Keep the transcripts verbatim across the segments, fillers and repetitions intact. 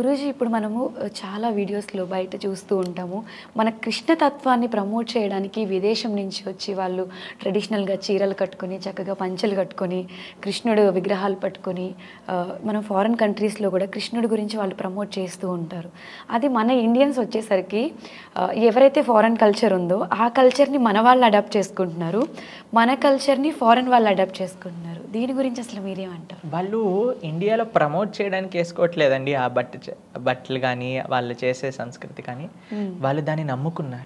గురూజీ ఇప్పుడు మనము చాలా వీడియోస్లో బయట చూస్తూ ఉంటాము. మన కృష్ణతత్వాన్ని ప్రమోట్ చేయడానికి విదేశం నుంచి వచ్చి వాళ్ళు ట్రెడిషనల్గా చీరలు కట్టుకొని చక్కగా పంచెలు కట్టుకొని కృష్ణుడు విగ్రహాలు పట్టుకొని మనం ఫారిన్ కంట్రీస్లో కూడా కృష్ణుడి గురించి వాళ్ళు ప్రమోట్ చేస్తూ ఉంటారు. అది మన ఇండియన్స్ వచ్చేసరికి ఎవరైతే ఫారిన్ కల్చర్ ఉందో ఆ కల్చర్ని మన వాళ్ళు అడాప్ట్ చేసుకుంటున్నారు, మన కల్చర్ని ఫారిన్ వాళ్ళు అడాప్ట్ చేసుకుంటున్నారు. దీని గురించి అసలు మీరేమంటారు? వాళ్ళు ఇండియాలో ప్రమోట్ చేయడానికి వేసుకోవట్లేదండి ఆ బట్ట బట్టలు కానీ వాళ్ళు చేసే సంస్కృతి కానీ, వాళ్ళు దాన్ని నమ్ముకున్నారు.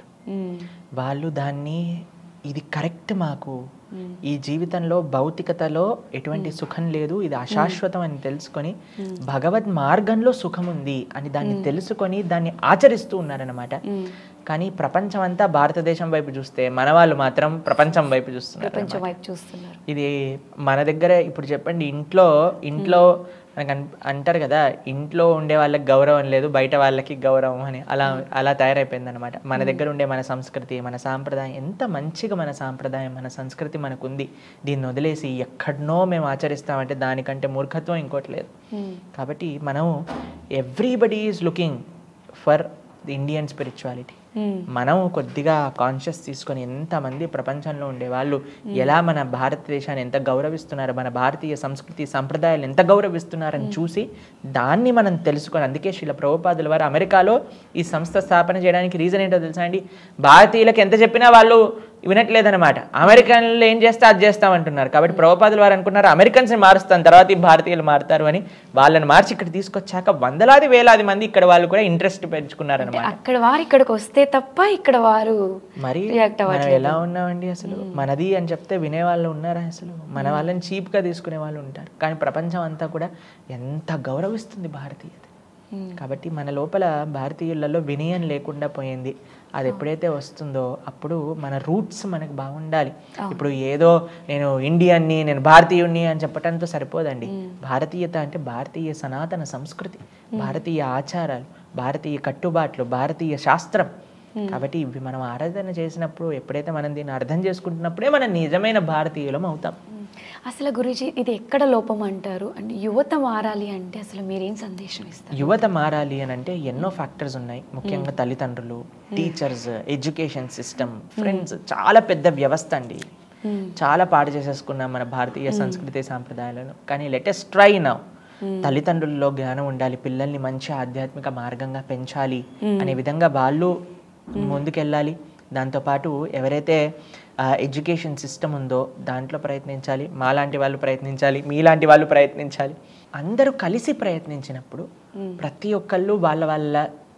వాళ్ళు దాన్ని ఇది కరెక్ట్, మాకు ఈ జీవితంలో భౌతికతలో ఎటువంటి సుఖం లేదు, ఇది అశాశ్వతం అని తెలుసుకొని భగవద్ మార్గంలో సుఖం ఉంది అని దాన్ని తెలుసుకొని దాన్ని ఆచరిస్తూ ఉన్నారనమాట. కానీ ప్రపంచం అంతా భారతదేశం వైపు చూస్తే మన వాళ్ళు మాత్రం ప్రపంచం వైపు చూస్తున్నారు. ఇది మన దగ్గర ఇప్పుడు చెప్పండి, ఇంట్లో ఇంట్లో మనకు అంటారు కదా, ఇంట్లో ఉండే వాళ్ళకి గౌరవం లేదు, బయట వాళ్ళకి గౌరవం అని, అలా అలా తయారైపోయింది అనమాట. మన దగ్గర ఉండే మన సంస్కృతి, మన సాంప్రదాయం, ఎంత మంచిగా మన సాంప్రదాయం మన సంస్కృతి మనకుంది, దీన్ని వదిలేసి ఎక్కడనో మేము ఆచరిస్తామంటే దానికంటే మూర్ఖత్వం ఇంకోటి లేదు. కాబట్టి మనం everybody is looking for the Indian spirituality. మనం కొద్దిగా కాన్షియస్ తీసుకొని ఎంతమంది ప్రపంచంలో ఉండే వాళ్ళు ఎలా మన భారతదేశాన్ని ఎంత గౌరవిస్తున్నారు, మన భారతీయ సంస్కృతి సంప్రదాయాలు ఎంత గౌరవిస్తున్నారని చూసి దాన్ని మనం తెలుసుకొని, అందుకే శ్రీల ప్రభుపాదుల వారు అమెరికాలో ఈ సంస్థ స్థాపన చేయడానికి రీజన్ ఏంటో తెలుసా అండి? భారతీయులకు ఎంత చెప్పినా వాళ్ళు వినట్లేదనమాట. అమెరికన్లు ఏం చేస్తే అది చేస్తామంటున్నారు. కాబట్టి ప్రభుపాదుల వారు అనుకున్నారు అమెరికన్స్ని మారుస్తాను, తర్వాత ఈ భారతీయులు మారుతారు అని. వాళ్ళని మార్చి ఇక్కడ తీసుకొచ్చాక వందలాది వేలాది మంది ఇక్కడ వాళ్ళు కూడా ఇంట్రెస్ట్ పెంచుకున్నారనమాట. అక్కడ వారు ఇక్కడికి వస్తే తప్ప ఇక్కడ వారు మరి మనం ఎలా ఉన్నామండి అసలు? మనది అని చెప్తే వినేవాళ్ళు ఉన్నారా అసలు? మన వాళ్ళని చీప్గా తీసుకునే వాళ్ళు ఉంటారు. కానీ ప్రపంచం అంతా కూడా ఎంత గౌరవిస్తుంది భారతీయత. కాబట్టి మన లోపల భారతీయులలో వినయం లేకుండా పోయింది. అది ఎప్పుడైతే వస్తుందో అప్పుడు మన రూట్స్ మనకు బాగుండాలి. ఇప్పుడు ఏదో నేను ఇండియన్ని, నేను భారతీయుణ్ణి అని చెప్పడంతో సరిపోదండి. భారతీయత అంటే భారతీయ సనాతన సంస్కృతి, భారతీయ ఆచారాలు, భారతీయ కట్టుబాట్లు, భారతీయ శాస్త్రం. కాబట్టి ఇవి మనం ఆరాధన చేసినప్పుడు, ఎప్పుడైతే మనం దీన్ని అర్థం చేసుకుంటున్నప్పుడే మనం నిజమైన భారతీయులం అవుతాం. అసలు గురూజీ ఇది ఎక్కడ లోపం అంటారు? అంటే యువత మారాలి అంటే అసలు మీరేం సందేశం ఇస్తారు? యువత మారాలి అని అంటే ఎన్నో ఫ్యాక్టర్స్ ఉన్నాయి. ముఖ్యంగా తల్లిదండ్రులు, టీచర్స్, ఎడ్యుకేషన్ సిస్టమ్, ఫ్రెండ్స్, చాలా పెద్ద వ్యవస్థ అండి. చాలా పాడు చేసేసుకున్నాం మన భారతీయ సంస్కృతి సాంప్రదాయాలను. కానీ లెటెస్ట్ ట్రై నౌ. తల్లిదండ్రుల్లో జ్ఞానం ఉండాలి, పిల్లల్ని మంచి ఆధ్యాత్మిక మార్గంగా పెంచాలి అనే విధంగా వాళ్ళు ముందుకెళ్ళాలి. దాంతోపాటు ఎవరైతే ఎడ్యుకేషన్ సిస్టమ్ ఉందో దాంట్లో ప్రయత్నించాలి, మాలాంటి వాళ్ళు ప్రయత్నించాలి, మీలాంటి వాళ్ళు ప్రయత్నించాలి. అందరూ కలిసి ప్రయత్నించినప్పుడు ప్రతి ఒక్కళ్ళు వాళ్ళ వాళ్ళ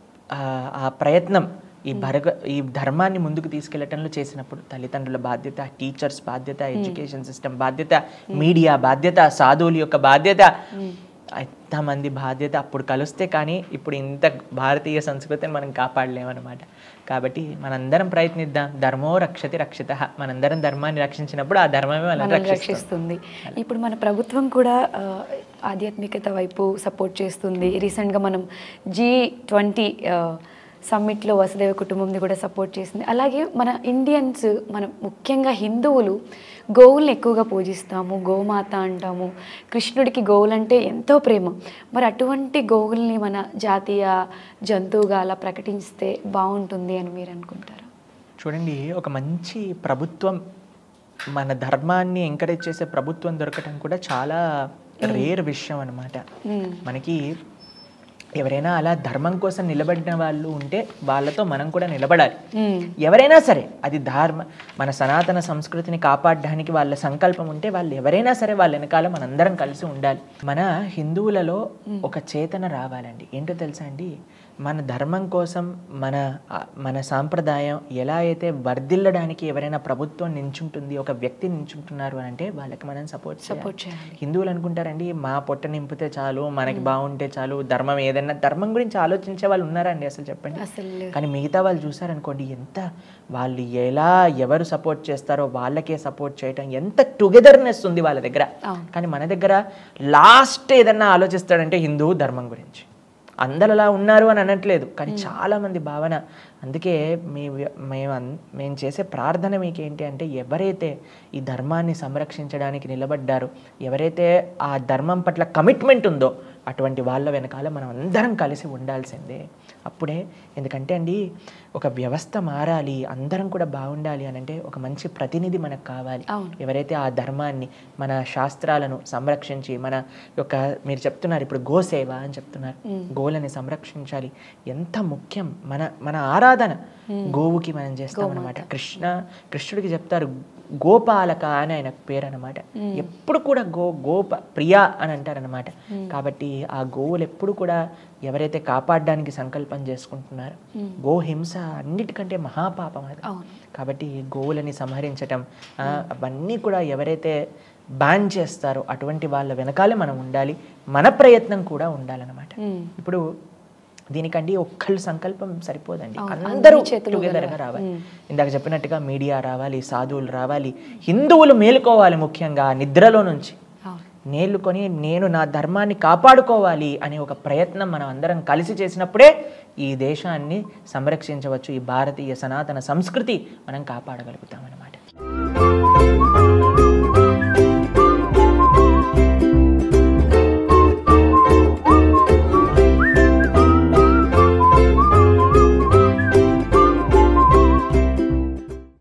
ఆ ప్రయత్నం ఈ భరగ ఈ ధర్మాన్ని ముందుకు తీసుకెళ్లటంలో చేసినప్పుడు తల్లిదండ్రుల బాధ్యత, టీచర్స్ బాధ్యత, ఎడ్యుకేషన్ సిస్టమ్ బాధ్యత, మీడియా బాధ్యత, సాధువుల యొక్క బాధ్యత, ఎంతమంది బాధ్యత అప్పుడు కలిస్తే కానీ ఇప్పుడు ఇంత భారతీయ సంస్కృతిని మనం కాపాడలేమన్నమాట. కాబట్టి మనందరం ప్రయత్నిద్దాం. ధర్మో రక్షతి రక్షిత. మనందరం ధర్మాన్ని రక్షించినప్పుడు ఆ ధర్మమే మనల్ని రక్షిస్తుంది. ఇప్పుడు మన ప్రభుత్వం కూడా ఆధ్యాత్మికత వైపు సపోర్ట్ చేస్తుంది. రీసెంట్గా మనం జీ ట్వంటీ సమ్మిట్లో వసుదైవ కుటుంబంని కూడా సపోర్ట్ చేసింది. అలాగే మన ఇండియన్స్, మన ముఖ్యంగా హిందువులు గోవుల్ని ఎక్కువగా పూజిస్తాము, గోమాత అంటాము. కృష్ణుడికి గోవులంటే ఎంతో ప్రేమ. మరి అటువంటి గోవుల్ని మన జాతీయ జంతువుగా అలా ప్రకటిస్తే బాగుంటుంది అని మీరు అనుకుంటారా? చూడండి, ఒక మంచి ప్రభుత్వం, మన ధర్మాన్ని ఎంకరేజ్ చేసే ప్రభుత్వం దొరకటం కూడా చాలా రేర్ విషయం అన్నమాట. మనకి ఎవరైనా అలా ధర్మం కోసం నిలబడిన వాళ్ళు ఉంటే వాళ్ళతో మనం కూడా నిలబడాలి. ఎవరైనా సరే, అది ధర్మ మన సనాతన సంస్కృతిని కాపాడడానికి వాళ్ళ సంకల్పం ఉంటే వాళ్ళు ఎవరైనా సరే వాళ్ళ వెనకాల మనందరం కలిసి ఉండాలి. మన హిందువులలో ఒక చేతన రావాలండి. ఏంటో తెలుసా అండి, మన ధర్మం కోసం, మన మన సాంప్రదాయం ఎలా అయితే వర్ధిల్లడానికి ఎవరైనా ప్రభుత్వం నించుంటుంది, ఒక వ్యక్తి నించుంటున్నారు అని అంటే వాళ్ళకి మనం సపోర్ట్ సపోర్ట్ చేయాలి. హిందువులు అనుకుంటారండి మా పొట్ట నింపితే చాలు, మనకి బాగుంటే చాలు, ధర్మం ఏదైనా, ధర్మం గురించి ఆలోచించే వాళ్ళు ఉన్నారండి అసలు చెప్పండి? కానీ మిగతా వాళ్ళు చూసారనుకోండి, ఎంత వాళ్ళు ఎలా ఎవరు సపోర్ట్ చేస్తారో వాళ్ళకే సపోర్ట్ చేయటం, ఎంత టుగెదర్నెస్ ఉంది వాళ్ళ దగ్గర. కానీ మన దగ్గర లాస్ట్ ఏదన్నా ఆలోచిస్తాడంటే హిందూ ధర్మం గురించి. అందరు అలా ఉన్నారు అని అనట్లేదు, కానీ చాలామంది భావన. అందుకే మీ మేము మేము చేసే ప్రార్థన మీకు ఏంటి అంటే, ఎవరైతే ఈ ధర్మాన్ని సంరక్షించడానికి నిలబడ్డారో, ఎవరైతే ఆ ధర్మం పట్ల కమిట్మెంట్ ఉందో అటువంటి వాళ్ళ వెనకాల మనం అందరం కలిసి ఉండాల్సిందే. అప్పుడే, ఎందుకంటే అండి ఒక వ్యవస్థ మారాలి, అందరం కూడా బాగుండాలి అని అంటే ఒక మంచి ప్రతినిధి మనకు కావాలి. ఎవరైతే ఆ ధర్మాన్ని, మన శాస్త్రాలను సంరక్షించి, మన యొక్క మీరు చెప్తున్నారు ఇప్పుడు గోసేవ అని చెప్తున్నారు, గోవులని సంరక్షించాలి, ఎంత ముఖ్యం. మన మన ఆరాధన గోవుకి మనం చేస్తామన్నమాట. కృష్ణ కృష్ణుడికి చెప్తారు గోపాలక అని ఆయన పేరు అనమాట. ఎప్పుడు కూడా గో గోప ప్రియా అని అంటారనమాట. కాబట్టి ఆ గోవులు ఎప్పుడు కూడా ఎవరైతే కాపాడడానికి సంకల్పం చేసుకుంటున్నారో, గోహింస అన్నిటికంటే మహాపాపం అది. కాబట్టి గోవులని సంహరించటం అవన్నీ కూడా ఎవరైతే బ్యాన్ చేస్తారో అటువంటి వాళ్ళ వెనకాలే మనం ఉండాలి, మన ప్రయత్నం కూడా ఉండాలన్నమాట. ఇప్పుడు దీనికండి ఒక్కళ్ళు సంకల్పం సరిపోదండి, అందరూ టుగెదర్గా రావాలి. ఇందాక చెప్పినట్టుగా మీడియా రావాలి, సాధువులు రావాలి, హిందువులు మేలుకోవాలి, ముఖ్యంగా నిద్రలో నుంచి నేలుకొని నేను నా ధర్మాన్ని కాపాడుకోవాలి అనే ఒక ప్రయత్నం మనం అందరం కలిసి చేసినప్పుడే ఈ దేశాన్ని సంరక్షించవచ్చు, ఈ భారతీయ సనాతన సంస్కృతి మనం కాపాడగలుగుతామని.